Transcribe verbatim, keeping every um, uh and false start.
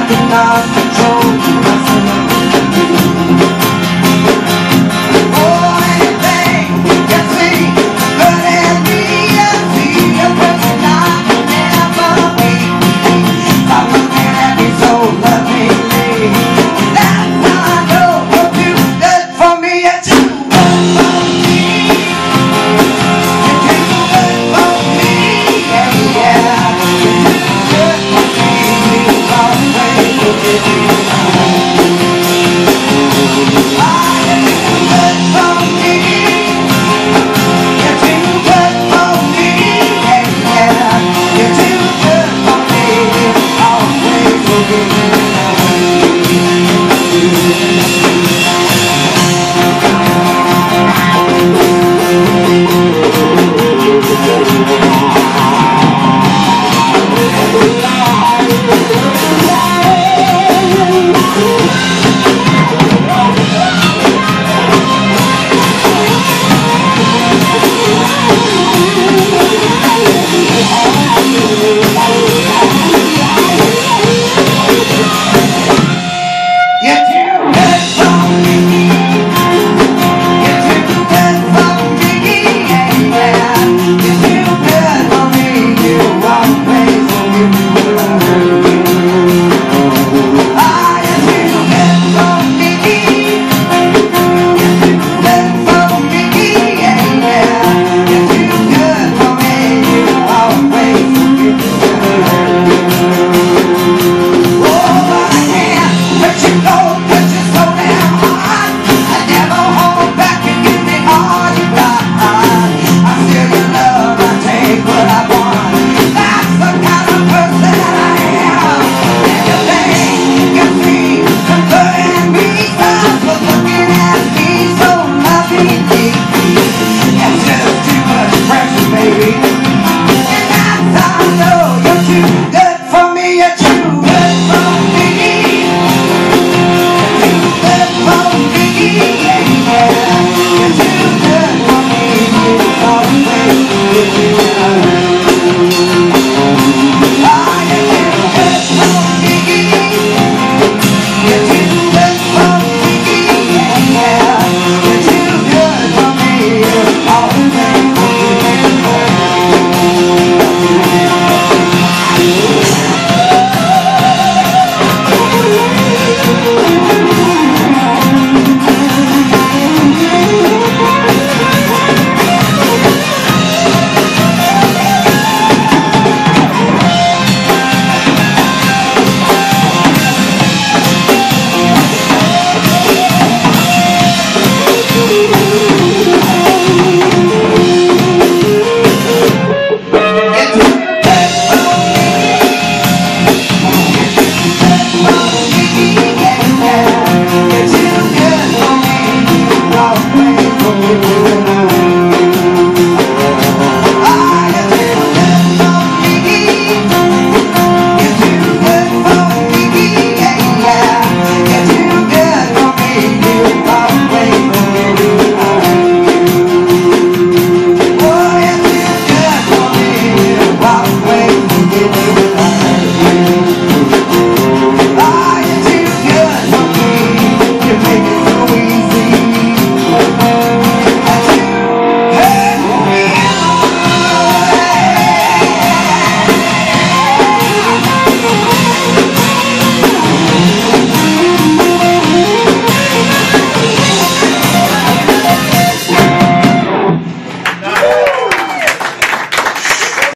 cannot control myself. Oh, anything can see, but in me I see a person I can never be. Stop looking at me so lovingly. That's how I know what you did for me. And you work for me. You do work for me. Yeah, yeah. You do work for me. You always look at me. Yeah.